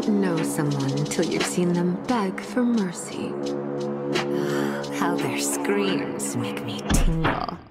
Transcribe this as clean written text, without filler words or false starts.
know someone until you've seen them beg for mercy. How their screams make me tingle.